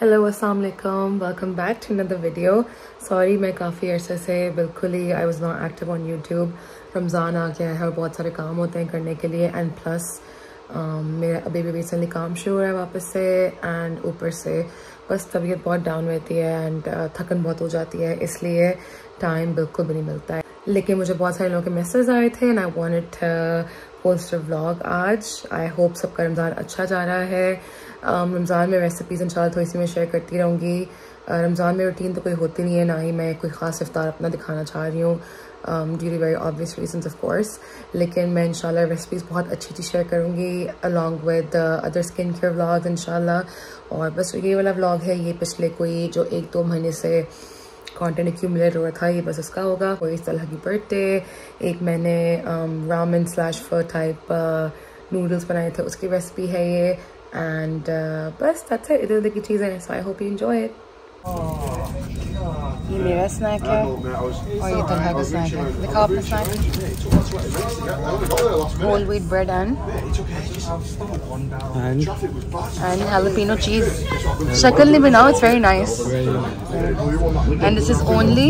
Hello अस्सलाम वालेकुम, welcome back to another video. Sorry मैं काफ़ी अरसे से बिल्कुल ही I was not active on YouTube. Ramzan आ गया है और बहुत सारे काम होते हैं करने के लिए एंड प्लस मेरा अभी भी रिसेंटली काम शुरू हो रहा है वापस से एंड ऊपर से बस तबीयत बहुत डाउन रहती है एंड थकन बहुत हो जाती है, इसलिए टाइम बिल्कुल भी नहीं मिलता है। लेकिन मुझे बहुत सारे लोगों के मैसेज आए थे and I wanted post a vlog आज। आई होप सबका रमज़ान अच्छा जा रहा है। रमज़ान में रेसिपीज़ इंशाल्लाह थोड़ी सी मैं शेयर करती रहूँगी। रमज़ान में रूटीन तो कोई होती नहीं है, ना ही मैं कोई ख़ास इफ्तार अपना दिखाना चाह रही हूँ due to very obvious reasons of course. लेकिन मैं इंशाल्लाह रेसिपीज़ बहुत अच्छी अच्छी शेयर करूँगी along with other skin care vlogs इंशाल्लाह। और बस ये वाला व्लॉग है, ये पिछले कोई जो 1-2 महीने से कंटेंट एक्यूमुलेट हो रहा था, ये बस उसका होगा। कोई इस तरह की बर्थडे, एक मैंने ramen slash fire type noodles बनाए थे, उसकी रेसिपी है ये एंड बस दैट्स इट। इधर उधर की चीज़ें, so I hope you enjoy it. ये मेरा स्नैक है और ये तलहा का स्नैक है। दिखाओ अपना snack. Whole wheat bread and jalapeno cheese. शक्ल नहीं बनाओ, it's very nice and this is only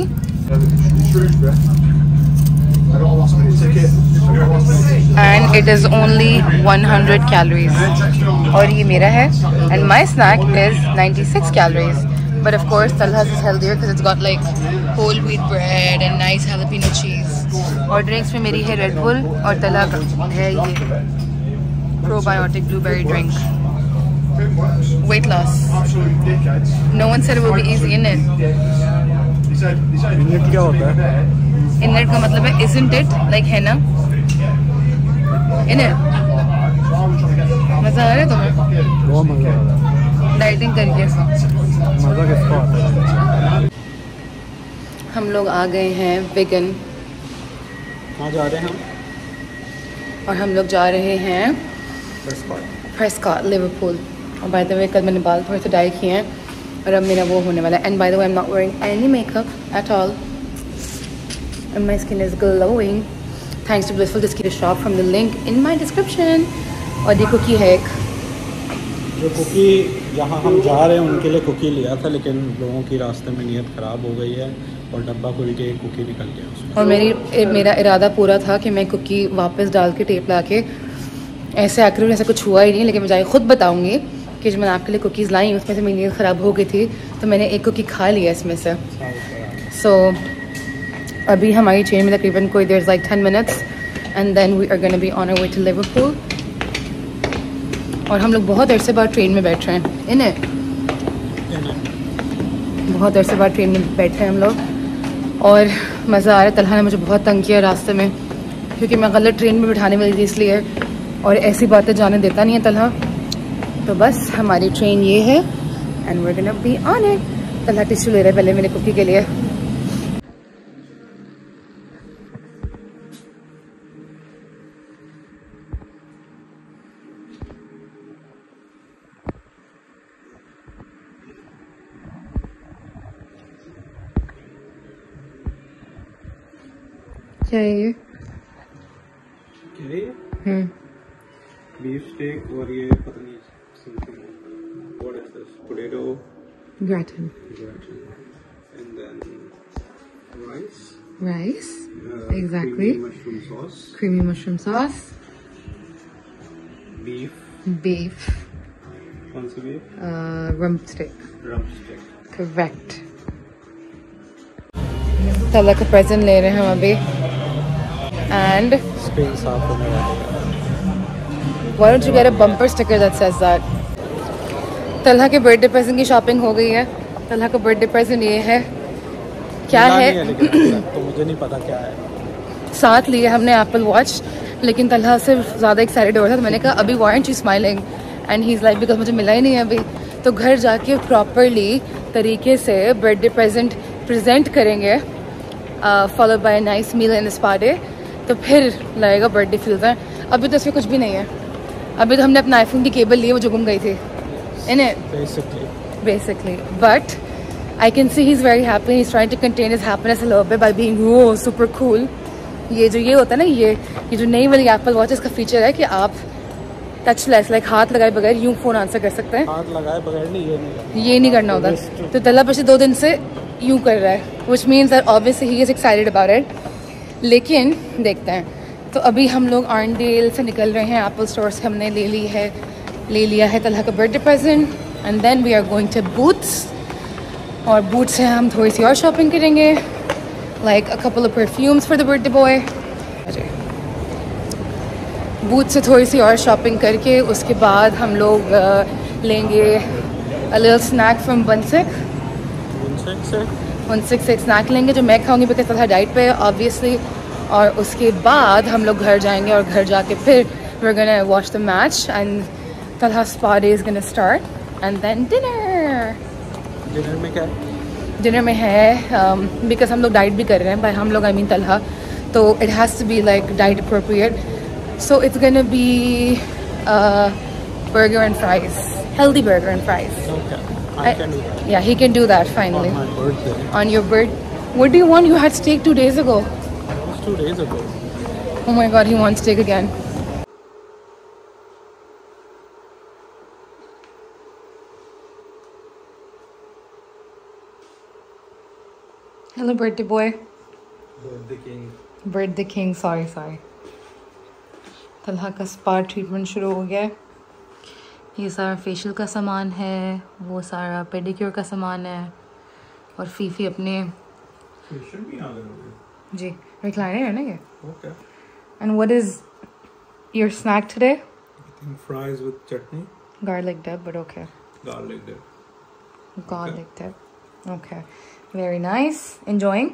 and it is only 100 calories. और ये मेरा है and my snack is 96 calories. But of course Talha's is healthier because it's got like whole wheat bread and nice jalapeno cheese. और drinks में मेरी है Red Bull और Talha का है ये probiotic blueberry drink. Weight loss. No one said it would be easy, innit? इनट क्या होता है? इनट का मतलब है isn't it, like है ना, innit? मजा आ रहा है तुम्हें? बहुत मजा आ रहा है डाइटिंग करके। मजा किसको आता है? हम लोग आ गए हैं वेगन। कहाँ जा रहे हैं हम? और हम लोग जा रहे हैं प्रेस्कॉट लिवरपूल। और बाय द वे कल मैंने बाल थोड़े से डाई किए हैं और अब मेरा वो होने वाला है। And by the way I am not wearing any makeup at all and my skin is glowing thanks to Blissful. Just get a shop from the link in my description. और ये कुकी है एक, जो cookie जहाँ हम जा रहे हैं उनके लिए कुकी लिया था, लेकिन लोगों की रास्ते में नीयत ख़राब हो गई है और डब्बा खुल के कुकी निकल गया उसमें। और मेरा इरादा पूरा था कि मैं कुकी वापस डाल के टेप ला के ऐसे आखिर ऐसा कुछ हुआ ही नहीं, लेकिन मैं जाके खुद बताऊँगी कि जब मैंने आपके लिए कुकीज़ लाई उसमें से मेरी नीयत ख़राब हो गई थी तो मैंने एक कुकी खा लिया इसमें से। सो अभी हमारी ट्रेन में तकरीबन कोई देर like 10 minutes and then we are gonna be on our way to Liverpool. और हम लोग बहुत देर से बाद ट्रेन में बैठ रहे हैं, इन्हें बहुत देर से बाद ट्रेन में बैठे हैं हम लोग और मज़ा आ रहा है। तलहा ने मुझे बहुत तंग किया रास्ते में क्योंकि मैं गलत ट्रेन में बिठाने वाली थी इसलिए, और ऐसी बातें जाने देता नहीं है तलहा। तो बस हमारी ट्रेन ये है and we are gonna be on it. Talha tissue ले रहा है पहले मेरे कुकी के लिए। क्या है ये? बीफ स्टेक और ये पता नहीं something what is this, potato gratin and then rice exactly, creamy mushroom sauce, beef कौन सी beef? Rump steak correct. Talha का प्रेजेंट ले रहे हैं हम अभी एंड स्क्रीन साफ होने वाली है। Why don't you get a bumper sticker that says that? Talha के बर्थडे प्रेजेंट की शॉपिंग हो गई है। तलहा का बर्थडे प्रेजेंट ये है, क्या है तो मुझे नहीं पता क्या है। साथ लिए हमने एप्पल वॉच, लेकिन तलहा से ज़्यादा एक्साइटेड हो रहा था। तो मैंने कहा अभी why aren't you smiling? And he's like because मुझे मिला ही नहीं है अभी। तो घर जाके प्रॉपरली तरीके से बर्थडे प्रेजेंट करेंगे followed by nice meal in spa day, तो फिर लगेगा बर्थडे फील है। अभी तो इसमें कुछ भी नहीं है। अभी तो हमने अपना आईफोन की केबल ली वो जो गुम गई थी basically but I can see he's very happy. He's trying to contain his happiness a little bit by being super cool. ये जो ये होता है ना, ये जो नई वाली एप्पल वॉच, इसका फीचर है कि आप टचलेस, लाइक हाथ लगाए बगैर यूं फ़ोन आंसर कर सकते हैं। हाथ लगाए बगैर नहीं, ये नहीं करना होता। तो तल्हा पिछले 2 दिन से यूं कर रहा है, which means that obviously he is excited about it. लेकिन देखते हैं। तो अभी हम लोग आर्नडेल से निकल रहे हैं, एप्पल स्टोर से हमने ले लिया है तल्हा का birthday present, and then we are going to Boots. और बूट्स से हम थोड़ी सी और शॉपिंग करेंगे, like a couple of perfumes for the birthday boy. Boots से थोड़ी सी और शॉपिंग करके उसके बाद हम लोग लेंगे अ लिटिल स्नैक फ्रॉम वनसिक से एक स्नैक लेंगे जो मैं खाऊंगी बिकॉज तल्हा डाइट पे है ऑब्वियसली। और उसके बाद हम लोग घर जाएंगे और घर जाके फिर we are gonna watch the match and Talha spa day is gonna start and then dinner में क्या है? डिनर में है बिकॉज हम लोग डाइट भी कर रहे हैं, भाई हम लोग आई मीन तल्हा, तो it has to be like diet appropriate. So it's gonna be burger and fries, healthy burger and fries. Okay, I can do that. Yeah, he can do that finally. On my birthday. On your birthday. What do you want? You had steak 2 days ago. That was 2 days ago. Oh my God, he wants steak again. Hello, birthday boy. Birthday king. Birthday king. Sorry. Talha का spa treatment शुरू हो गया है। ये सारा facial का सामान है, वो सारा पेडिक्योर का सामान है, और फीफी अपने फेशियल भी आ गए जी रिक्लाइनर है ना ये। Okay. And what is your snack today? I think fries with chutney, garlic dip, but okay. Garlic dip, okay, very nice, enjoying.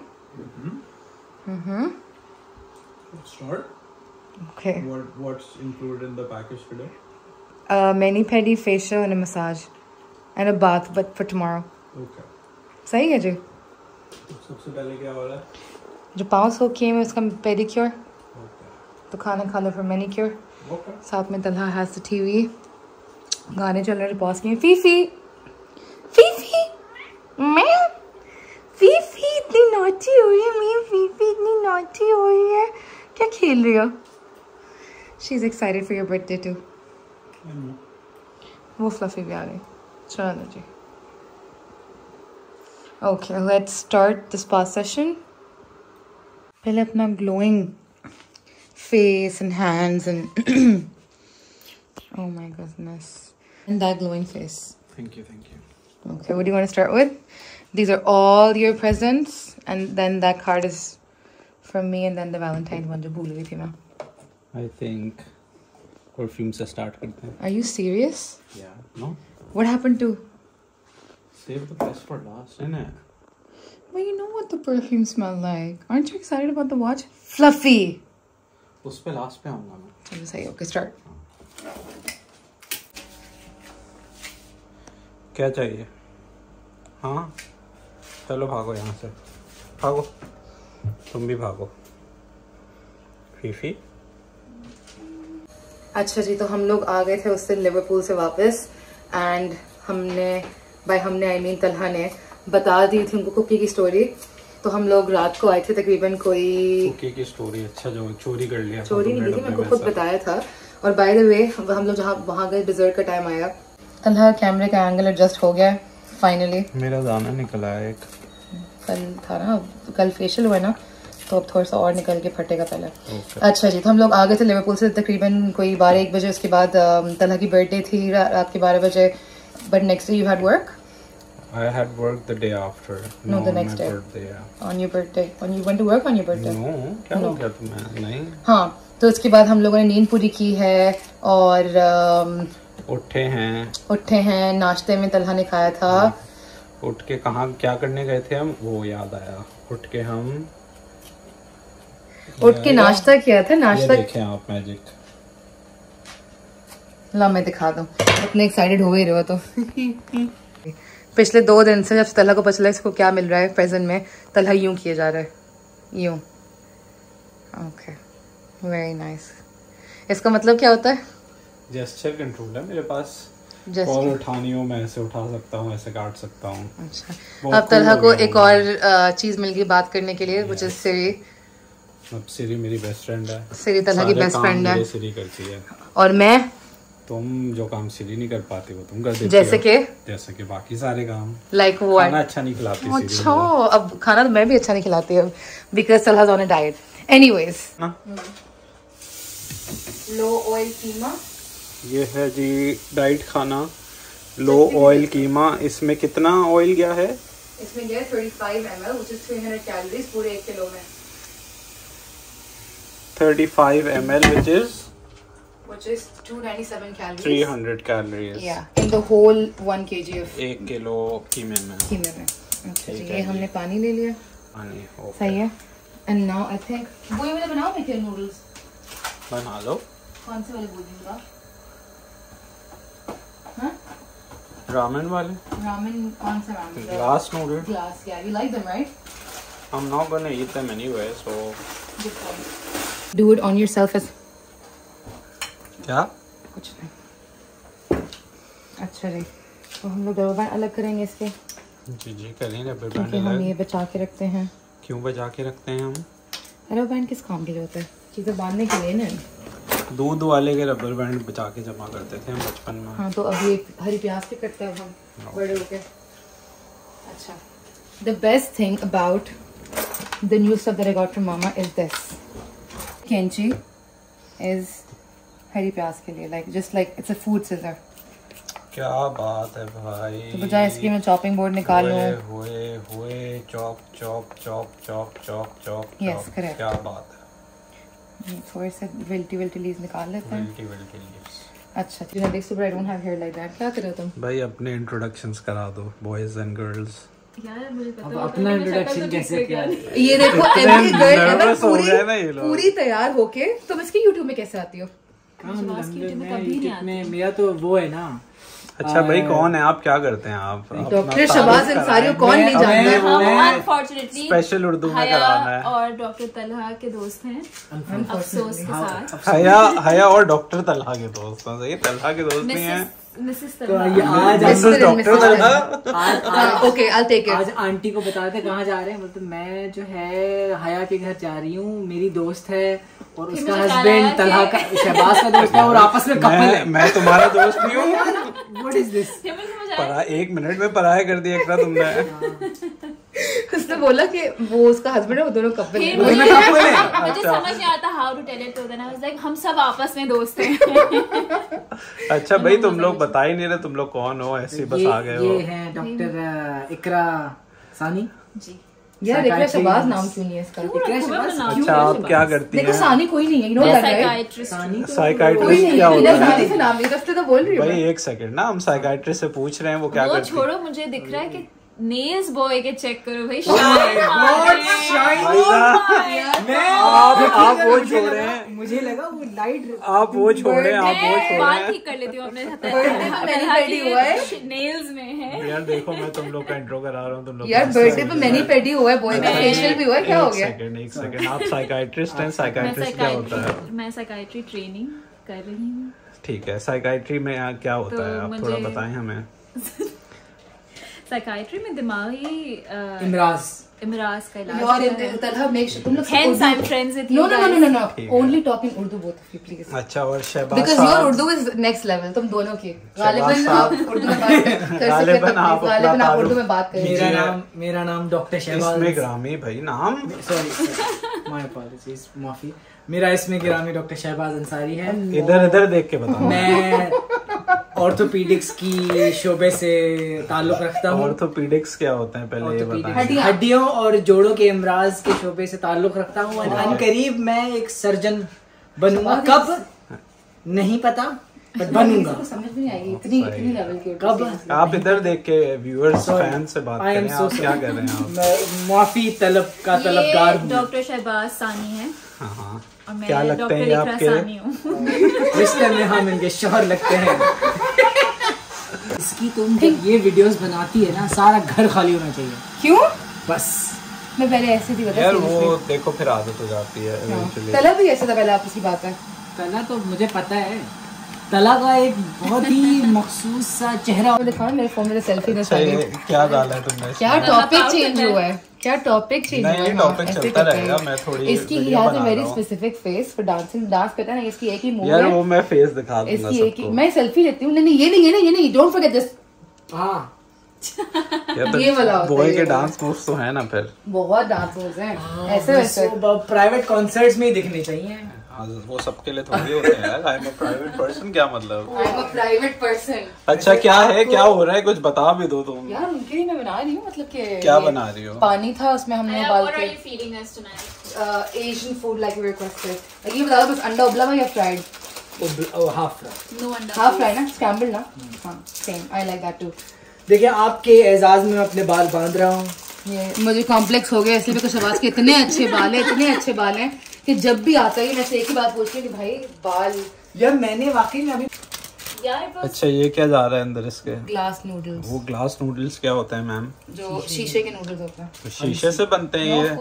Start. Okay. What's included in the package today? Mani-pedi, facial and a massage and a bath, but for tomorrow. Okay. सही है जी। सबसे पहले क्या वाला है? जो पाँव सो किए में उसका पेडिक्योर, Okay. तो खाना खा लो फिर मैनिक्योर। Okay. साथ में तल्हा हैज़ द टीवी, गाने चल रहे पास में। फीफी मैं फीफी इतनी नॉटी हो रही है, मैं फीफी इतनी नॉटी हो रही है, क्या खेल रही हो? She is excited for your birthday too. वो फ्लफी भी आ गई। चलो जी, okay let's start the spa session. पहले अपना glowing face and hands and oh my goodness, and that glowing face. Thank you. Okay, what do you want to start with? These are all your presents, and then that card is from me, and then the Valentine's one जो भूल गई थी मैं। I think perfume से start करते हैं। Are you serious? Yeah. No. What happened to? Save the best for last, isn't it? Well, you know what the perfume smell like. Aren't you excited about the watch? Fluffy. उस पे last पे आऊँगा मैं। चलो सही, okay, start. क्या चाहिए? हाँ, चलो भागो यहाँ से, भागो, तुम भी भागो। फीफी। अच्छा जी, तो हम लोग आ गए थे उस दिन लिवरपूल से वापस, एंड हमने आई मीन तल्हा ने बता दी थी उनको कुकी की स्टोरी। तो हम लोग रात को आए थे तकरीबन कोई कुकी की स्टोरी। अच्छा, जो चोरी कर लिया। चोरी नहीं की थी, मेरे को खुद बताया था। और बाय द वे हम लोग जहाँ वहाँ गए, डिजर्ट का टाइम आया, तल्हा कैमरे का एंगल एडजस्ट हो गया फाइनली। मेरा दाना निकला है एक, कल था ना, कल फेशियल हुआ ना, तो अब थोड़ा सा और निकल के फटेगा पहले। अच्छा जी, तो हम लोग आ गए थे लिवरपूल से तकरीबन कोई 12-1 बजे। उसके बाद तल्हा की बर्थडे थी रात के 12 बजे, but next day you had work. I had work the day after. No, the next day. Birthday, yeah. On your birthday, when you went to work on your birthday. No, क्या हो गया तुम्हें? नहीं। हाँ, तो उसके बाद हम लोगों ने नींद पूरी की है और उठे हैं। नाश्ते में तल्हा ने खाया था। उठ के कहाँ क्या करने गए थे हम, वो याद आया। उठ के नाश्ता किया था। नाश्ता देखें आप मैजिक। ला मैं दिखा दूँ, इतने एक्साइटेड हो ही रहे हो तो। पिछले 2 दिन से जब तल्हा को पता चला इसको क्या मिल रहा है प्रेजेंट में, तल्हा यूं किए जा रहा है, यूं। Okay, very nice. इसका मतलब क्या होता है? जेस्चर कंट्रोल है मेरे पास। कॉल उठानी हो मैं ऐसे उठा सकता हूँ, ऐसे काट सकता हूँ। अच्छा, अब तल्हा को एक और चीज मिल गई बात करने के लिए, which is सिरी। अब सिरी मेरी बेस्ट फ्रेंड है। सिरी तल्हा की बेस्ट फ्रेंड है। सिरी करती है। और मैं तुम जो काम सीरी नहीं कर पाती वो तुम कर देती जैसे हो। कि जैसे कि बाकी सारे काम लाइक वो खाना अच्छा नहीं खिलाती सीरी अच्छा, अब खाना तो मैं भी अच्छा नहीं खिलाती अब because Talha's on a diet. Anyways, ना। लो ऑयल कीमा, ये है जी डाइट खाना, लो ऑयल कीमा। इसमें कितना ऑयल गया है? इसमें गया 35 ml which is 300 कैलोरीज पूरे 1 किलो में, 35 ml which is 297 calories, 300 calories yeah in the whole 1 kg of 1 kilo कीमे में। कीमे में। अच्छा जी, ठीक ये है हमने पानी ले लिया, पानी सही है। एंड नाउ आई थिंक वो ये वाला बनाओ मैं नूडल्स, बना लो। कौन से वाले बोल दूंगा? हाँ, रामेन वाले, रामेन, कौन सा ramen? Glass noodle. Glass, yeah, you like them, right? I'm not gonna eat them anyway, so Good point. Do it on yourself as क्या? कुछ नहीं। अच्छा जी, तो हम लोग रबर बैंड अलग करेंगे इसके, जी करें रबर क्योंकि बैंड हम अलग। ये बचा के रखते हैं। क्यों बचा के रखते हैं हम? रबर बैंड किस काम के लिए होता है? चीज़ें बांधने के लिए ना। दूध वाले के रबर बैंड बचा के जमा करते थे हम बचपन में। हाँ, तो अब ये हरी प्याज के करते हैं हम बड़े होके। अच्छा, the best thing about the new stuff that I got from Mama is this. Kenchi is हरी प्याज के लिए, like just like it's a food scissor. क्या बात है भाई। तो बजाय इसके मैं चॉपिंग बोर्ड निकाल लूँ। हुए chop chop chop chop chop chop. Yes, correct. क्या बात है। थोड़े से विल्टी लीव्स निकाल लेते हैं। विल्टी leaves। अच्छा, you know, देख सुबह I don't have hair like that. क्या कर रहे हो तुम? भाई अपने इंट्रोडक्शंस करा दो, बॉयज एंड गर्ल्स। यार मुझे पता अब अपना इंट्रोडक्शन कैसे किया? ये देखो every girl ever nervous हो गए ना ये लोग। पूरी तैयार होके तुम इसके YouTube में कैसे आती हो? मेरा तो वो है ना। अच्छा भाई कौन है आप, क्या करते हैं आप? डॉक्टर शहबाज अंसारी को कौन नहीं जानता है? हम अनफॉर्चुनेटली स्पेशल उर्दू में कराना है। और डॉक्टर तलहा के दोस्त हैं, अफसोस के साथ। हया और डॉक्टर तलहा के दोस्त हैं। सही, तलहा के दोस्त नहीं है। मिसेस तो तलहा। आज Mrs doctor Talha. Okay, I'll take it. आज आंटी को बताते कहाँ जा रहे हैं। मतलब मैं जो है हया के घर जा रही हूँ, मेरी दोस्त है और उसका हस्बैंड तलहा का, शहबाज का दोस्त है और आपस में कपल है। मैं तुम्हारा दोस्त नहीं हूँ। What is this? एक मिनट में पराया कर दिया एकरा तुमने। उसने बोला कि वो उसका हस्बैंड है, वो दोनों कपल हैं। मुझे अच्छा। समझ नहीं आता how to tell it to them. I was like हम सब आपस में दोस्त हैं। अच्छा भाई तुम लोग बता ही नहीं रहे तुम लोग कौन हो, ऐसे ही बस आ गए हो। ये है डॉक्टर इकरा सानी जी। यार इकरा शहबाज नाम क्यों नहीं है इसका? इकरा शहबाज। अच्छा आप क्या करती देखो हैं? सानी कोई नहीं है, you know that, right? Psychiatrist. कोई साइकाइट्रिस्ट नहीं क्या है, होता इधर है? सानी से नाम नहीं, रफ्ते तो बोल रही हूँ भाई मैं। एक सेकंड ना, हम साइकाइट्रिस्ट से पूछ रहे हैं वो क्या वो करती है। छोड़ो, मुझे दिख रहा है कि नेल्स बॉय के चेक करो भाई। आप वो छोड़े हैं, मुझे लगा वो लाइट। आप वो छोड़े हैं, आप वो छोड़े बाल हैं। ठीक कर लेती हूँ अपने मैनी हुआ है नेल्स में है। यार देखो मैं तुम लोग का इंट्रो करा रहा हूँ, तुम लोग यार बर्थडे पे मैनी पेडी हुआ है, बॉय का फेशियल भी हुआ है, क्या हो गया? एक सेकंड आप साइकाइट्रिस्ट हैं, साइकाइट्रिस्ट क्या होता है? मैं साइकाइट्री ट्रेनिंग कर रही हूँ। ठीक है, साइकाइट्री में क्या होता तो है आप थोड़ा मुझे- बताएं हमें। साइकाइट्री में दिमागी इमराज का इलाज यार होता है। तलहा मेक श्योर तुम लोग Hence I'm friends with you No, no, no, no, no, no. ठीक है। Only talk in Urdu both of you, please. अच्छा और शहबाज Because your साहब, Urdu is next level. तुम दोनों की गालिबन साहब। आप उर्दू में बात कर सकते हैं, गालिबन आप अपना गालिबन आप ताल्लुक- उर्दू में बात करें। मेरा नाम डॉक्टर शहबाज। इसमें ग्रामी भाई नाम। सॉरी माय अपॉलजीज, माफी। मेरा इसमें गिरामी डॉक्टर शहबाज अंसारी है। इधर इधर देख के बताओ। मैं ऑर्थोपीडिक्स की शोबे से ताल्लुक रखता हूँ। ऑर्थोपीडिक्स क्या होता है पहले ये बताएं। हड्डियों और जोड़ों के अमराज के शोबे से ताल्लुक रखता हूँ। अनकरीब मैं एक सर्जन बनूंगा, कब नहीं पता बट बनूंगा। किसी को समझ में नहीं आएगी इतनी लेवल की उर्दू कब? seriously। आप इधर देख के व्यूअर्स फैन से बात I am करें, so आप क्या कर रहे हैं आप? मैं माफी तलब का तलबगार ये हूँ। डॉक्टर शहबाज सानी है हाँ हाँ और मैं क्या लगते डॉक्टर हैं ये इकरा आपके? सानी हूँ। रिश्ते में हम इनके शोहर लगते हैं। इसकी तुम जब ये वीडियोस बनाती है ना, सारा घर खाली होना चाहिए। क्यों? बस मैं पहले ऐसे थी, बता यार वो देखो फिर आदत हो जाती है eventually। तलहा भी ऐसे था पहले, आप उसकी बात है। पहला तो मुझे पता है तला का एक बहुत ही मखसूस सा चेहरा। दिखाओ मेरे फोन में सेल्फी दे। क्या डाला है तुमने? क्या टॉपिक चेंज हुआ है? क्या टॉपिक चेंज हुआ है? नहीं, टॉपिक चलता रहेगा। मैं थोड़ी इसकी he has a very specific face for dancing. Dance करता है ना, इसकी एक ही मूव है यार, वो मैं फेस दिखा दूंगा इसकी एक ही। सबको। मैं सेल्फी लेती हूँ। नहीं ये नहीं डोंट फॉरगेट दिस। हाँ ये वाला होता है। बॉय के डांस मूव्स तो है ना, फिर बहुत डांस मूव्स हैं ऐसे वैसे। प्राइवेट कॉन्सर्ट्स में ही दिखने चाहिए। वो सबके लिए थोड़ी होते हैं यार। I am a private person, क्या मतलब? I am a private person. अच्छा, क्या है, क्या हो रहा है, कुछ बता भी दो तुम। यार उनके लिए मैं बना रही हूँ, मतलब कि क्या बना रही हो? पानी था उसमें हमने उबाल के Asian food like you requested. ये बता दो, बस अंडा उबला हुआ या फ्राइड? Half fry. नो अंडा, हाफ फ्राई ना, स्क्रैम्बल ना। हाँ same, I like that too. देखिए आपके एजाज में मैं अपने बाल बांध रहा हूँ। ये मुझे कॉम्प्लेक्स हो गया इसलिए बिकॉज़ शहबाज के इतने अच्छे बाल हैं कि जब भी आता है मैं से एक ही बात पूछती हूँ कि भाई बाल। यार मैंने वाकई में अभी अच्छा, ये क्या जा रहा है अंदर इसके? Glass noodles. वो ग्लास नूडल्स क्या होता है मैम? जो शीशे के नूडल्स होते हैं। तो शीशे से बनते हैं ये?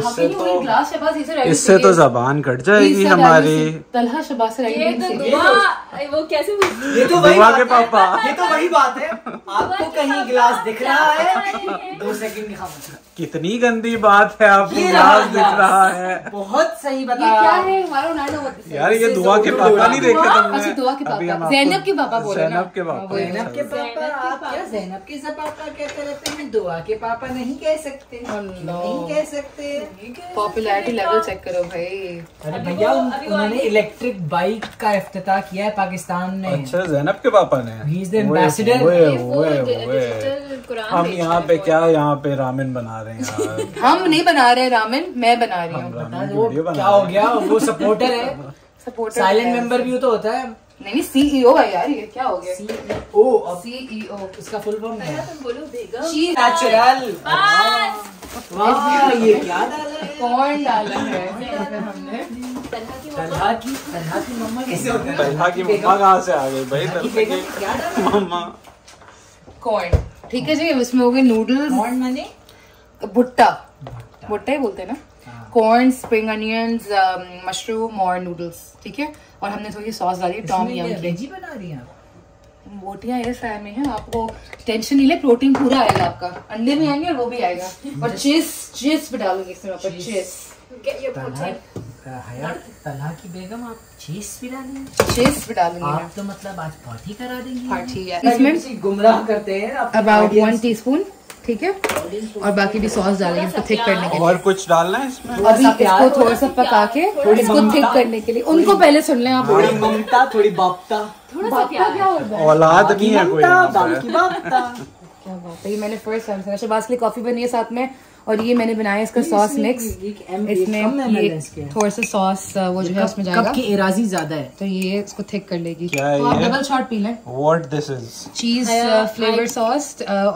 इससे तो जबान कट जाएगी हमारी। तलहा शहबाज से ये तो वो कैसे ये तो वही दुआ बात के है। पापा। ये तो वही बात है। आपको कहीं गिलास दिख रहा है? 2 सेकंड की खामोशी। कितनी गंदी बात है, आपको ग्लास दिख रहा है। बहुत सही ये बताया। क्या है? हमारा नाना होता है यार, ये दुआ के पापा नहीं देखे तुमने? अच्छा, दुआ के अभी हम पापा, आपको- ज़ैनब के पापा बोले ना। ज़ैनब के पापा। ज़ैनब के पापा। आप क्या ज़ैनब के पापा कहते रहते हैं? दुआ के पापा नहीं कह सकते। नहीं कह सकते। पॉपुलैरिटी लेवल चेक करो भाई। अरे भैया, उन्होंने इलेक्ट्रिक बाइक का इफ्तिताह किया है पाकिस्तान में। अच्छा, ज़ैनब के पापा ने? He is the ambassador। हम यहाँ पे क्या, यहाँ पे रामेन बना रहे हैं यार। हम नहीं बना रहे रामेन, मैं बना रही हूँ। रामेन की वो वीडियो बना क्या हो रहे गया? वो सपोर्टर है। सपोर्टर साइलेंट मेंबर भी तो होता है। नहीं सीईओ है यार। ये क्या हो गया? ओ, अब सीईओ उसका फुल फॉर्म है बोलो बेगम। चीज नेचुरल। वाह, ये क्या डाला है? कौन डाला है हमने? तलहा की मम्मा कैसे होता है? तलहा की मम्मा कहाँ से आ गई भाई? तलहा की क्या डाला? मम्मा। कॉर्न, ठीक है जी। इसमें हो गए नूडल्स। कौन माने? भुट्टा ही बोलते हैं ना। कॉर्न, स्प्रिंग अनियंस, मशरूम और नूडल्स, ठीक है। और हमने थोड़ी सॉस डाली टॉम यम की। वेजी बना रही हैं आप? बोटियां ये फ्राई में है, आपको टेंशन नहीं ले, प्रोटीन पूरा आएगा आपका। अंडे भी आएंगे और वो भी आएगा। और चीज भी डालूंगी इसमें ऊपर। तलहा की बेगम, आप चीज भी डालेंगे? चीज भी डालूंगी आप तो मतलब आज पार्टी करा देंगी। पार्टी है इसमें। गुमराह करते हैं अबाउट 1 टीस्पून, ठीक है। और बाकी भी सॉस डालेंगे इसको थिक करने के लिए। और कुछ डालना है इसमें? अभी इसको थोड़ा सा पका के इसको थिक करने के लिए। उनको पहले सुन लें आप। थोड़ी ममता, थोड़ी बापता। क्या होता है? औलाद नहीं है कोई यहाँ पे। बाकी बापता। क्या बात है। ये मैंने फर्स्ट टाइम सुना। शहबाज के लिए कॉफी बनी है साथ में। और ये मैंने बनाया इसका सॉस मिक्स। इसमें ये थोड़ा सा सॉस वो जो है उसमें जाएगा। कप की एराजी ज्यादा है तो ये इसको थिक कर लेगी। क्या है तो आप ये? डबल शॉट पी लें। What this is? Cheese flavour sauce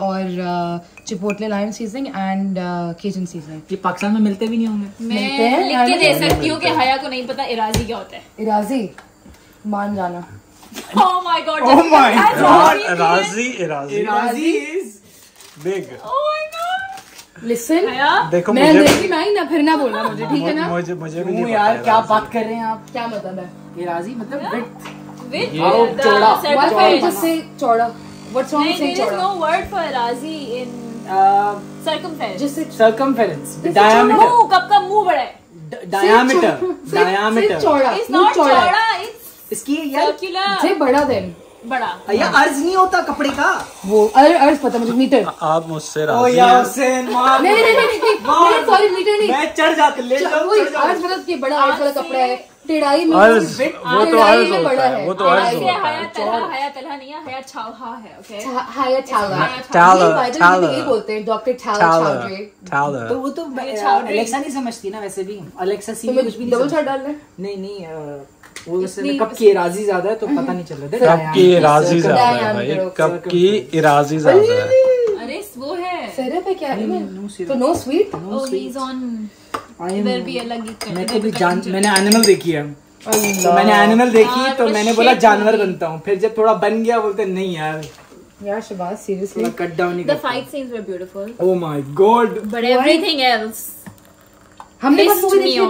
और chipotle lime seasoning and cajun seasoning. ये पाकिस्तान में मिलते भी नहीं होंगे। मैं लिख के दे सकती हूँ कि हया को नहीं पता इराजी क्या होता है। इराजी मान जाना। Oh my god! Oh my God! Razi is big. Oh my god! Listen, देखो मैं अंग्रेजी में आई ना, फिर ना बोलना मुझे, ठीक है ना। मुझे भी नहीं यार पता क्या है बात कर रहे हैं आप? क्या मतलब है? एराजी मतलब width। With चौड़ा। Why can't you just say चौड़ा? What's wrong with saying there is चौड़ा? no word for Razi in circumference. Just say circumference, diameter, मुंह, कब का मुंह बड़ा है? diameter, say diameter। चौड़ा। It's not चौड़ा, it's इसकी यार circular. से बड़ा देन बड़ा। यार अर्ज नहीं होता कपड़े का। वो अर्ज पता मुझे, मीटर। आप मुझसे ओ राजी यार हैं? हुसैन मार। नहीं सॉरी, मीटर नहीं। मैं चढ़ जाता ले जाऊं, चढ़ जाऊं। अर्ज मतलब कि बड़ा अर्ज वाला कपड़ा है। टेढ़ाई में अर्ज, वो तो अर्ज होता है, वो तो अर्ज ऐसे होता है। हया तलहा नहीं है, हया छावहा है, okay? हाया छाला। Tala, ये बोलते हैं डॉक्टर छाला Tala, छावरे। Tala. तो वो तो अलेक्सा नहीं समझती ना वैसे भी। अलेक्सा सी तो कुछ भी डबल नहीं शॉट डाल ले। नहीं वो वैसे कब की एराजी ज्यादा है तो पता नहीं चल रहा था। कब की इराजी ज्यादा है भाई, कब की इराजी ज्यादा है। अरे वो है। सिरप है क्या है? तो know sweet. Oh, he's on. इधर भी अलग ही मैं तो भी मैंने एनिमल देखी है। तो मैंने एनिमल देखी तो मैंने बोला जानवर बनता हूँ। फिर जब थोड़ा बन गया बोलते नहीं यार शहबाज सीरियसली कट डाउन नहीं The fight scenes were beautiful, Oh my god! but everything else. हमने बस मूवी देखी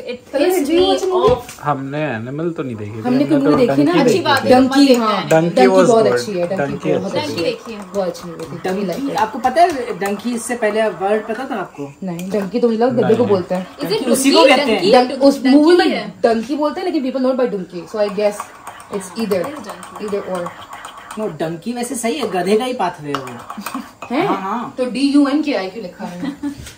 हमने एनिमल तो नहीं देखी, हमने कोई मूवी देखी ना, अच्छी बात है। डंकी, हाँ डंकी बहुत अच्छी है, डंकी देखी है बहुत अच्छी मूवी थी। डंकी आपको पता है डंकी इससे पहले वर्ड पता था आपको? नहीं, डंकी तो मुझे लगा गधे को बोलते हैं, उसी को कहते हैं। उस मूवी में डंकी बोलते हैं, लेकिन people note by donkey, so I guess it's either or no. Donkey वैसे सही है, गधे का ही पाथवे है वो है। हाँ तो DUNKI क्यों लिखा है?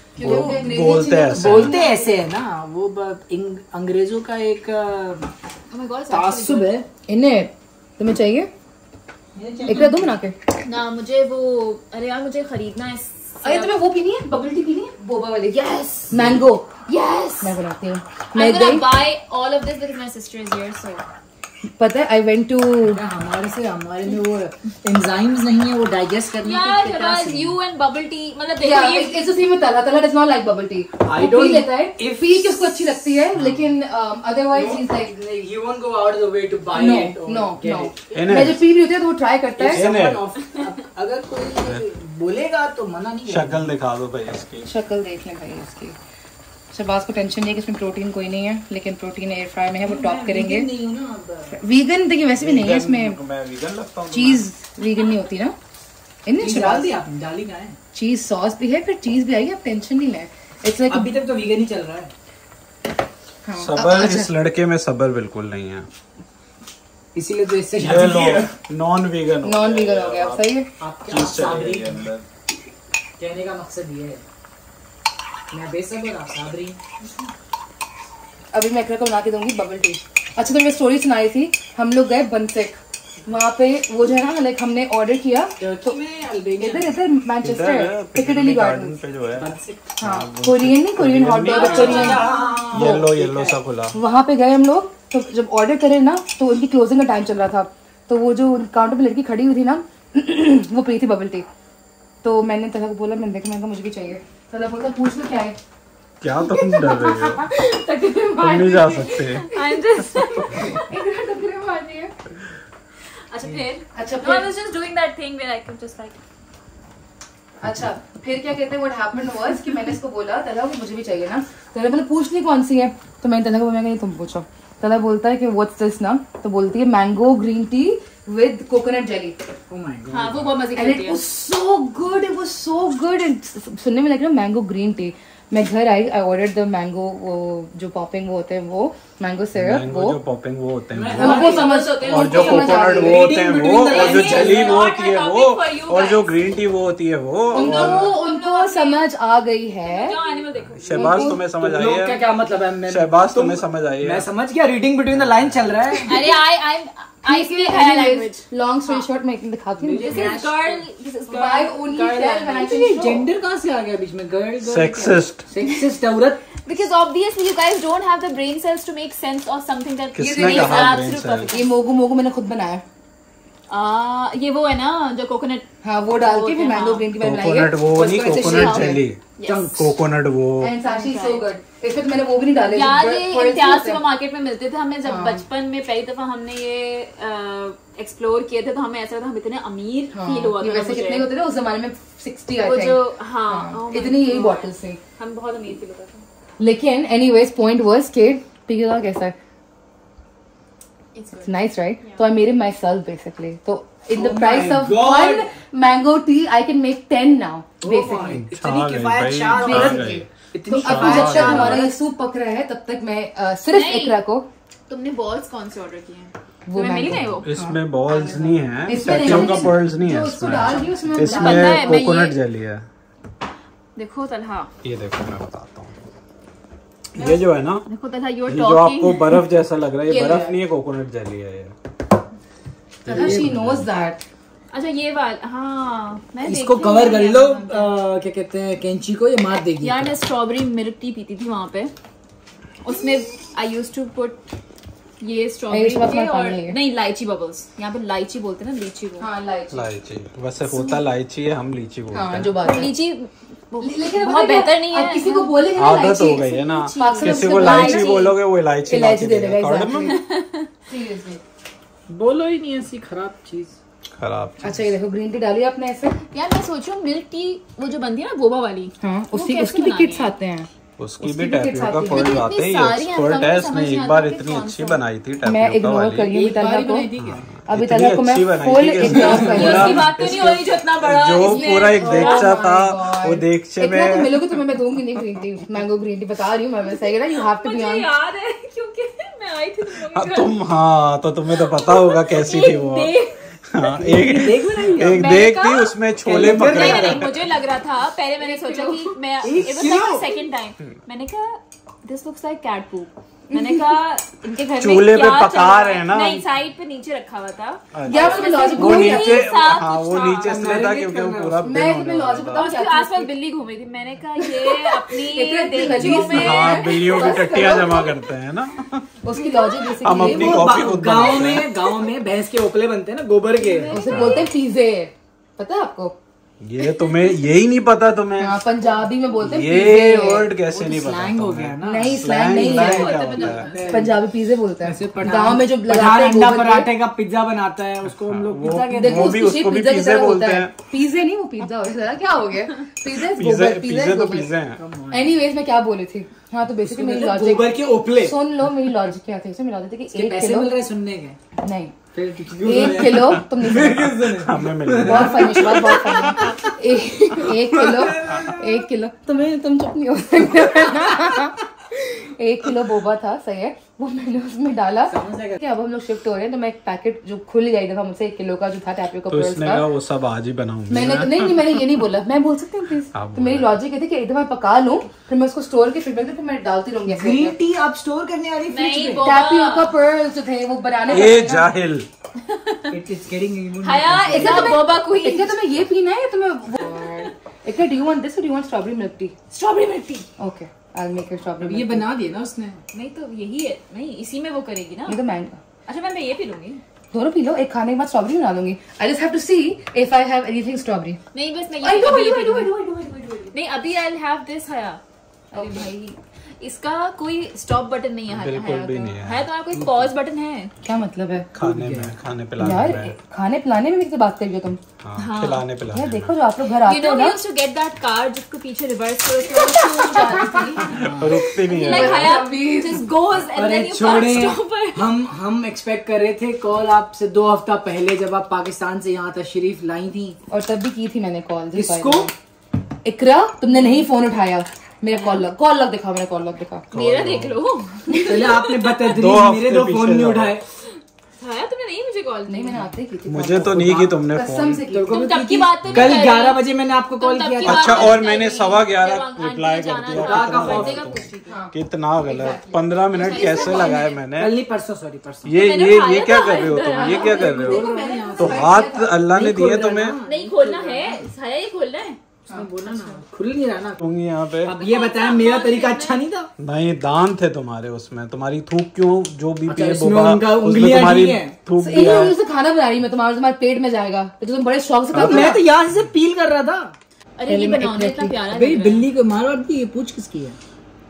बोलते ऐसे है ना, वो अंग्रेजों का एक तासुब है इन्हें। तुम्हें चाहिए एक दो बना के ना? मुझे वो, अरे यार मुझे खरीदना है। अरे तुम्हें वो पीनी है, बबल टी पीनी है, बोबा वाली? यस, मैंगो, यस मैं बनाती हूँ। मैं buy all of this because my sister is here, so पता है आई वेंट टू, हमारे में वो एंजाइम्स नहीं है वो डाइजेस्ट करने के लिए। यार यू एंड बबल टी मतलब it's same with Talha does not like bubble tea. I don't लेता है, पी के उसको अच्छी लगती है, लेकिन otherwise he is like he won't go out of the way to buy it. No मैं जब पी रही होती है तो वो ट्राई करता है। अगर कोई बोलेगा तो मना नहीं। शक्ल दिखा दो भाई इसकी, शक्ल देख लें भाई इसकी। शहबाज को टेंशन नहीं है कि इसमें प्रोटीन कोई नहीं है, लेकिन प्रोटीन एयर फ्राई में है, वो टॉप करेंगे। वीगन देखिए वैसे भी नहीं है इसमें, चीज वीगन नहीं होती ना इनमें, चीज सॉस भी है, फिर चीज भी आएगी, आप टेंशन नहीं लें। इट्स लाइक अभी तक तो वीगन ही चल रहा है। सबर इस लड़के में सबर बिल्कुल नहीं है, इसीलिए तो इससे नॉन वीगन हो गया। सही है, कहने का मकसद ये है मैं बेसब्र आप साबरी। अभी मैं एकरा को बना के दूंगी बबल टी। अच्छा तो मैं स्टोरी सुनाई थी, हम लोग गए बनसेक, वहाँ पे वो जो है ना, लाइक हमने ऑर्डर किया तो इधर मैनचेस्टर पिकेडिली गार्डन पे जो है, हाँ Korean hot dog, Korean yellow सा खुला, वहाँ पे गए हम लोग। तो जब ऑर्डर करे ना तो उनकी क्लोजिंग का टाइम चल रहा था, तो वो जो काउंटर पे लड़की खड़ी हुई थी ना वो पी थी बबल टी। तो मैंने तला को बोला, मैंने देखा, मैंने कहा मुझे भी चाहिए। तला बोलता पूछ लो क्या है, क्या तुम डर रहे हो, तुम नहीं जा सकते। अच्छा फिर क्या कहते हैं, व्हाट हैपेंड वाज कि मैंने इसको बोला तला को मुझे भी चाहिए ना, तला बोला पूछनी कौन सी है, तो मैंने तला को बोला तुम पूछो। तला बोलता है कि व्हाट्स दिस ना, तो बोलती है mango green tea with coconut jelly. Oh my god, हाँ वो बहुत मजे की है। It was so good, it was so good. सुनने में लग रहा है मैंगो ग्रीन टी। मैं घर आई, आई ऑर्डर्ड द मैंगो, वो जो पॉपिंग वो होते हैं, वो मैंगो सिरप, वो जो पॉपिंग वो होते हैं वो समझ होते हैं, और जो कोकोनट वो होते हैं वो, और जो जेली वो होती है वो, और जो ग्रीन टी वो होती है वो, उनको समझ आ गई है। शहबाज तुम्हें समझ आई है? क्या मतलब है शहबाज तुम्हें समझ आई है? मैं समझ गया, रीडिंग बिटवीन द लाइन चल रहा है। अरे I speak Haya language. Long story short, मैं दिखाती हूँ। This is girl. I only tell when I can show. Gender कहाँ से आ गया बीच में? गर्ल सेक्सिस्ट औरत। Because obviously you guys don't have the brain cells to make sense of something that किसने कहा brain cells? ये मोगू मैंने खुद बनाया। ये वो है ना जो कोकोनट, हाँ वो डाल के फिर मैंगो ग्रीन टी बनाई है। कोकोनट वो नहीं, कोकोनट जेली, कोकोनट वो। And Sashi is so good. इसमें तो मैंने वो भी नहीं डाले। यार ये इम्तियाज सुपर मार्केट में मिलते थे, हमने जब बचपन में पहली दफा हमने ये एक्सप्लोर किए थे तो हमें ऐसा था हम इतने अमीर फील हुआ था। वैसे कितने होते थे उस जमाने में? 60 आई वो थिंक। जो हाँ इतनी यही बॉटल्स थी, हम बहुत अमीर फील होता था। लेकिन एनीवेज पॉइंट वाज के पिघला कैसा है, it's nice right? So I made it myself basically. So in the price of one mango tea I can make 10 now basically. इतनी किफायत शाह basically. तो अभी जब तक हमारा ये सूप पक रहा है तब तक मैं सिर्फ इकरा को। तुमने बॉल्स कौन से ऑर्डर किए हैं? वो मिली नहीं वो? इसमें बॉल्स नहीं है, इसमें पेट्रोल का पर्ल्स नहीं है, इसमें कोकोनट जेली है। देखो तलहा, ये देखो मैं बताता हूँ, ये जो है ना, देखो तलहा ये जो आपको बर्फ जैसा लग रहा है ये बर्फ नहीं है, कोकोनट जेली है ये। She knows that. अच्छा ये बात, हाँ मैं इसको कवर कर लो, क्या कहते हैं, कैंची को, ये मार देगी। यार मैं स्ट्रॉबेरी मिल्क टी पीती थी वहाँ पे, उसमें आई यूज्ड टू पुट ये स्ट्रॉबेरी और नहीं इलायची बबल्स, यहाँ पे इलायची बोलते हैं ना, लीची वो। हाँ इलायची वैसे होता इलायची है, हम लीची बोलते हैं। जो बात लीची बहुत बेहतर नहीं है, किसी को बोलेंगे आदत हो गई है ना, किसी को इलायची बोलोगे वो इलायची दे देगा। बोलो ही नहीं ऐसी खराब चीज, खराब। अच्छा ये देखो ग्रीन टी डाली आपने ऐसे। यार मैं सोच रही हूँ मिल्क टी वो जो बनती है ना बोबा वाली, हाँ उसकी भी किट्स आते हैं। उसकी भी टैपियोका कर्ल्स आते हैं, ये एक्सपर्ट है, इसने एक बार इतनी अच्छी बनाई थी टैपियोका वाली। अभी तलहा को मैं फुल जो पूरा एक देगचा था, वो देगचे में तो मिलोगे तुम्हें मैं दूंगी नहीं green tea, mango green tea बता रही हूँ मैं, वैसा है ना, you have to be on. याद है क्योंकि मैं आई थी तुम, हाँ तो तुम्हें तो पता होगा कैसी थी वो। हाँ, एक देख थी, उसमें छोले पकड़े। नहीं, मुझे लग रहा था पहले, मैंने सोचा कि मैं सेकंड टाइम मैंने कहा this looks like cat poop, मैंने कहा इनके घर में चूल्हे पे पका रहे हैं ना। नहीं, साइड पे नीचे रखा हुआ था। वो नीचे, हाँ वो नीचे इसलिए था क्योंकि वो पूरा आसपास बिल्ली घूमी थी। मैंने कहा ये अपनी देगचियों में, हाँ बिल्लियों की टट्टियां जमा करते हैं ना। उसकी लॉजिक हम अपनी कॉफी गाँव में भैंस के ओकले बनते हैं ना, गोबर के, उसे बोलते हैं पीजे, पता है आपको? ये तुम्हें यही नहीं पता तुम्हें? हाँ, पंजाबी में बोलते हैं ये वर्ड कैसे नहीं पता? स्लैंग हो गया ना। नहीं, स्लैंग नहीं है, पंजाबी पिज़्ज़े बोलते हैं। गांव में जो अंडा पराठे का पिज्जा बनाता है उसको हम लोग पिज्जा कहते हैं। वो भी उसको भी पिज़्ज़े बोलते हैं। पिज़्ज़े नहीं, वो पिज्जा होता है। क्या हो गया? पिज़्ज़े तो पिज़्ज़े हैं। एनीवेज मैं क्या बोल रही थी? हाँ, तो बेसिकली मेरी लॉजिक, गोबर के ओपले, सुन लो मेरी लॉजिक क्या थी। मेरी लॉजिक थी कि 1 पैसे मिल रहे सुनने के नहीं, 1 किलो तुम हमें मिल बहुत फनी, बहुत फनी। 1 किलो तुम चुप नहीं हो सकते। 1 किलो बोबा था, सही है, वो मैंने उसमें डाला। कि अब हम लोग शिफ्ट हो रहे हैं तो मैं एक पैकेट जो खुल गई था मुझसे 1 किलो का जो था टैपियोका कर्ल्स का, वो सब आज ही बनाऊंगी। मैंने मैंने ये नहीं बोला, मैं बोल सकती हूँ प्लीज? तो मेरी लॉजिक ये थी कि एकदम मैं पका लूं, फिर मैं उसको स्टोर के फ्रिज में, फिर मैं डालती रहूंगी। ग्रीन टी आप स्टोर करने वाली टैपियोका कर्ल्स जो थे वो बनाने, ये जाहिल। It is getting Haya is a boba queen. इतना तुम्हें ये पीना है या तुम्हें इतना, डू यू वांट दिस और do you want strawberry milk tea? Strawberry milk tea, okay, I make it strawberry. ये बना दिया ना उसने। नहीं तो यही है, नहीं इसी में वो करेगी ना। ये तो मैंगो। अच्छा मैं ये पी लूंगी, दोनों पी लो, एक खाने के बाद स्ट्रॉबेरी बना लूंगी। I just have to see if I have anything strawberry. नहीं बस मैं ये नहीं, अभी आई विल हैव दिस। हया अरे भाई, इसका कोई स्टॉप बटन नहीं है, बिल्कुल भी नहीं है तुम्हारा कोई पॉज बटन है? क्या मतलब है? खाने पिलाने यार, खाने पिलाने में भी तो बात करिए तुम। हाँ, खिलाने पिलाने। यार देखो, जो आप लोग घर आते हो ना, you used to get that car जिसको पीछे रिवर्स करो, रुकती नहीं है, like Haya just goes and then you can't stop it। हम एक्सपेक्ट कर रहे थे कॉल आपसे 2 हफ्ता पहले, जब आप पाकिस्तान से यहाँ तशरीफ लाई थी, और तब भी की थी मैंने कॉल। इसको इकरा, तुमने नहीं फोन उठाया। मेरा कॉल लॉग दिखा, मेरा कॉल लॉग दिखा। मेरा देख लो। पहले आपने बदतमीजी मेरे 2 फोन नहीं उठाए। हया तुमने नहीं मुझे कॉल? नहीं, मैंने आते ही की थी। मुझे तो नहीं की तुमने फोन। तुम तब की बात तो कल 11 बजे मैंने आपको कॉल किया था। अच्छा, और मैंने 11:15 रिप्लाई कर दिया। कितना गलत, 15 मिनट कैसे लगाए मैंने? कल नहीं, परसों, सॉरी परसों। ये क्या कर रहे हो तुम? ये क्या कर रहे हो? तो हाथ अल्लाह ने दिए तुम्हें। नहीं खोलना है, हया ये खोलना है। बोला ना, खुल नहीं रहा ना। तुम यहाँ पे अब ये बताया, मेरा तरीका अच्छा नहीं था। नहीं, दांत थे तुम्हारे उसमें, तुम्हारी थूक क्यों जो भी पिए इसमें बोबा, उनका उसमें उंगलियां तुम्हारी नहीं है। थूक तो दिया। से खाना बना रही मैं, तुम्हारे पेट में जाएगा तो तुम बड़े शौक से खाते हो। मैं तो यहाँ से पील कर रहा था। अरे ये बनाना इतना प्यारा है। भाई बिल्ली को मारो, अब ये पूछ किसकी है?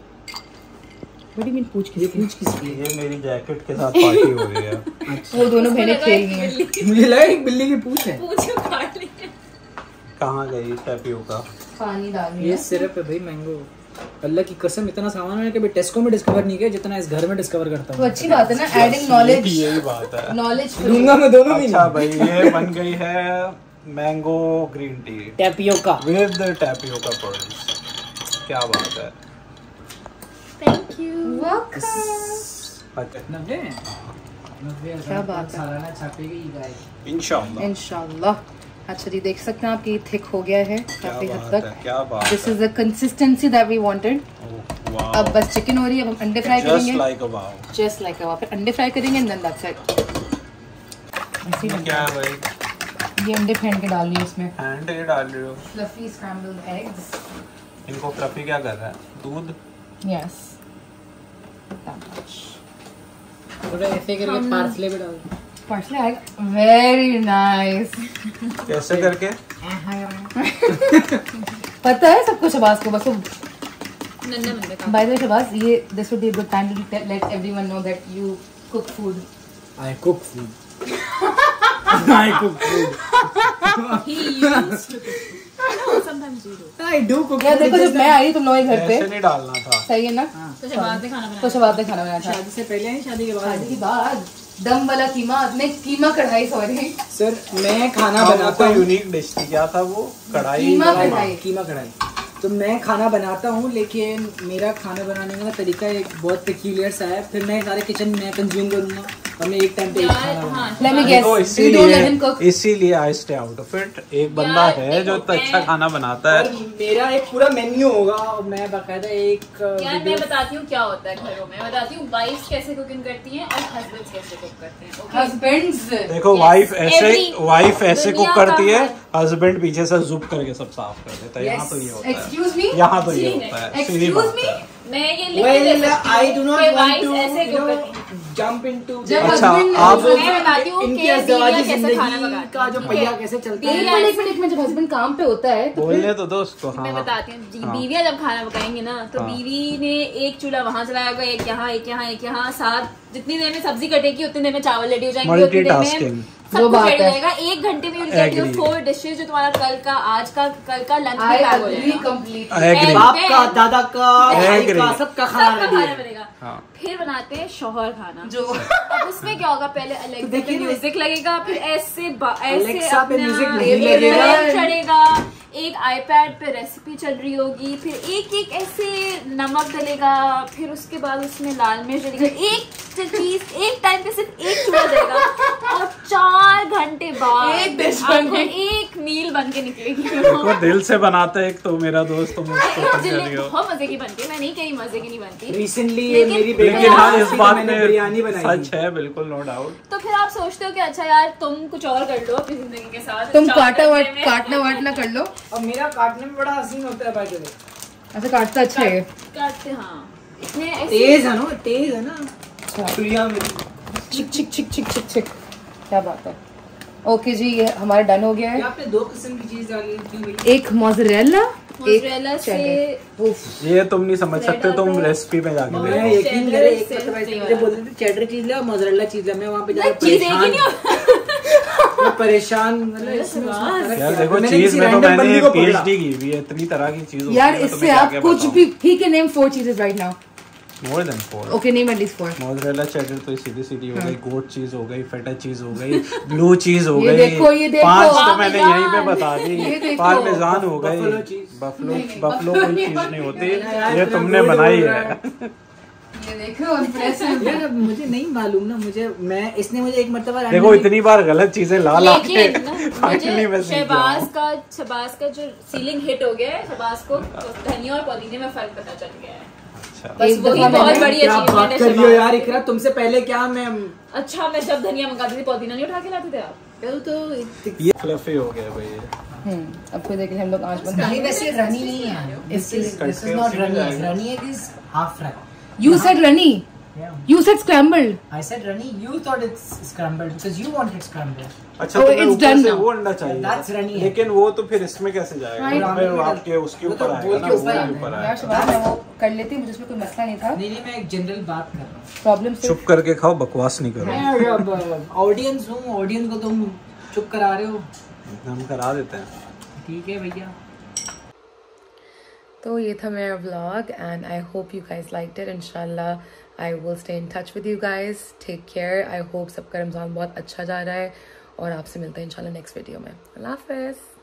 बड़ी मिनट पूछ किसकी है? ये मेरी जैकेट के साथ पार्टी हो रही है। वो दोनों बहनें खेल रही हैं। मुझे लगा एक बिल्ली की पूछ है। पूछ काट ली। कहाँ गई टैपियोका? पानी डाल रही ये है। सिर्फ है भाई, मैंगो। अल्लाह की कसम, इतना सामान मैंने कभी टेस्को में डिस्कवर नहीं किया जितना इस घर में डिस्कवर करता तो हूँ। अच्छी बात है ना, एडिंग नॉलेज। यही बात है, नॉलेज दूंगा मैं दोनों भी। अच्छा भाई, ये बन गई है mango green tea tapioca with tapioca pearls. क्या बात है, थैंक यू। क्या बात है। इंशाल्लाह। अच्छा जी, देख सकते हैं आप कि थिक हो गया है काफी हद तक। क्या बात, this is the consistency that we wanted. अब बस चिकन हो रही है, अब हम अंडे फ्राई करेंगे। Just like a wow. फिर अंडे फ्राई करेंगे एंड देन दैट्स इट। क्या है भाई? ये अंडे फेंट के डाल लिए इसमें। अंडे डाल रहे हो? Fluffy scrambled eggs. इनको फ्लफी क्या कर रहा है? दूध? यस। थोड़ा ऐसे करके पार्सले भी डाल। पार्सले आएगा। Very nice. कैसे करके? पता है सबको शबाज को, बस वो नन्हे मंदे का। बाय द वे शबाज, ये this would be a good time to let everyone know that you cook food. I cook food. I cook food. He used to. No, sometimes you. I do cook. यार देखो जब मैं आई तुम लोग घर पे ऐसे नहीं डालना था। सही है ना? तो शहबाज ने खाना बनाया। तो शहबाज ने खाना बनाया था। शादी से पहले नहीं शादी के बाद? शादी के बाद दम वाला कीमा, नहीं कीमा कढ़ाई, सॉरी सर मैं खाना बनाता हूँ। यूनिक डिश थी, क्या था वो? कढ़ाई कीमा कढ़ाई। तो मैं खाना बनाता हूँ, लेकिन मेरा खाना बनाने का तरीका एक बहुत पेक्यूलियर सा है। फिर मैं सारे किचन में कंज्यूम करूंगा और मैं एक टाइम पे एक खाना इसीलिए I stay out of it. एक बंदा है जो इतना अच्छा खाना बनाता है। मेरा एक पूरा मेन्यू होगा और मैं बाकायदा एक यार मैं बताती हूँ क्या होता है घरों में। बताती हूँ वाइफ्स कैसे कुकिंग करती हैं और हस्बैंड्स कैसे कुक करते हैं। हस्बैंड्स देखो वाइफ ऐसे कुक करती है, हस्बैंड पीछे से जुप करके सब साफ कर देता है। यहाँ तो ये होता है, यहाँ तो ये होता है। सीधी बात है। मैं ये I do not want to jump into अच्छा आप मैं बताती हूँ कि बीवियाँ कैसे खाना पकाती का जो पहिया कैसे चलता है। एक मिनट जब हस्बैंड काम पे होता है तो बोलने तो दो उसको। मैं बताती हूँ बीवियाँ जब खाना पकाएंगी ना तो बीवी ने एक चूल्हा वहाँ चलाया होगा, एक यहाँ एक यहाँ एक यहाँ, साथ जितनी देर में सब्जी कटेगी उतनी देर में चावल रेडी हो जाएंगे, उतनी देर में सब कुछ रेडी हो जाएगा। 1 घंटे में गेट योर 4 डिशेज जो तुम्हारा कल का लंच में पैक हो जाएगा। बाप का, दादा का, भाई का, सबका खाना बनेगा। फिर बनाते हैं शौहर खाना जो अब उसमें क्या होगा, पहले अलेक्सा पे म्यूजिक लगेगा, फिर ऐसे चढ़ेगा, एक आईपैड पे रेसिपी चल रही होगी, फिर एक ऐसे नमक डलेगा, फिर उसके बाद उसमें लाल मिर्च डलेगा, एक चीज एक टाइम पे सिर्फ एक चूल्हा देगा और 4 घंटे बाद एक मील बन के निकलेगी। वो दिल से बनाता है एक तो मेरा दोस्त, तुम उसको बहुत मजे की बनती है। मैं नहीं कहीं मजे की नहीं बनती रिसेंटली मेरी लेकिन हाँ इस बात में बिरयानी बनाई सच है, बिल्कुल नो डाउट। तो फिर आप सोचते हो कि अच्छा यार तुम कुछ और कर लो अपनी जिंदगी के साथ, तुम काटना वाटना कर लो। और मेरा काटने में बड़ा हसीन होता है भाई। ऐसे काटता अच्छा है, काटते हाँ तेज है ना चिक चिक चिक चिक चिक चिक। क्या बात है। ओके जी ये हमारा डन हो गया है। आपने 2 किस्म की चीज डाली थी, एक मोज़रेला से ये तुम नहीं समझ सकते, तुम रेसिपी में जाके मैं यकीन करे एक मुझे बोल रहे थे चेडर चीज ले और मोज़रेला चीज ले। मैं वहां पे जाकर परेशान यार देखो चीज में तो मैंने पीएचडी की हुई है, इतनी तरह की चीज यार इससे आप कुछ भी ही कैन नेम 4 चीजेस right now. More than 4. Okay, name at least 4. Mozzarella cheddar तो सीधी हो गई, गोट चीज हो गई, फेटा चीज हो गई, ब्लू चीज हो गई, ये देखो 5 तो मैंने यहीं पे बता दी। पार्मेजान हो गई, बफलो कोई चीज नहीं होती, ये तुमने बनाई है। ये देखो इंप्रेसिव। यार मुझे नहीं मालूम ना, इसने मुझे एक मर्तबा देखो इतनी बार गलत चीजें ला के शहबाज का जो सीलिंग हिट हो गया है, शहबाज को धनिया और पुदीने में फर्क पता चल गया है। बस वही बहुत बड़ी अचीवमेंट है यार इकरा, तुमसे पहले क्या मैं मैं जब धनिया मंगाती थी पुदीना नहीं उठा के लाते थे आप। तो ये फ्लफी हो गया भाई। अब कोई देख हम लोग आज बंद ये वैसे रनी नहीं है, this is not runny it is half fry. You said runny. Yeah. You said scrambled. I said runny. You thought it's scrambled because you wanted scrambled. अच्छा तो it's done now. वो अंडा चाहिए। That's runny. लेकिन वो तो फिर इसमें कैसे जाएगा? फिर आपके उसके ऊपर आएगा ना, वो ऊपर आएगा। यार शबाब मैं वो कर लेती, मुझे उसमें कोई मसला नहीं था। नहीं मैं एक जनरल बात कर रहा हूँ। प्रॉब्लम चुप करके खाओ, बकवास नहीं करो। मैं ऑडियंस हूँ, ऑडियंस को तुम चुप करा रहे हो। हम करा देते हैं। ठीक है भैया। तो ये था मेरा vlog and I hope you guys liked it. इंशाल्लाह I will stay in touch with you guys. Take care. I hope सबका रमज़ान बहुत अच्छा जा रहा है और आपसे मिलते हैं इंशाल्लाह नेक्स्ट वीडियो में। अल्लाह हाफ़िज़।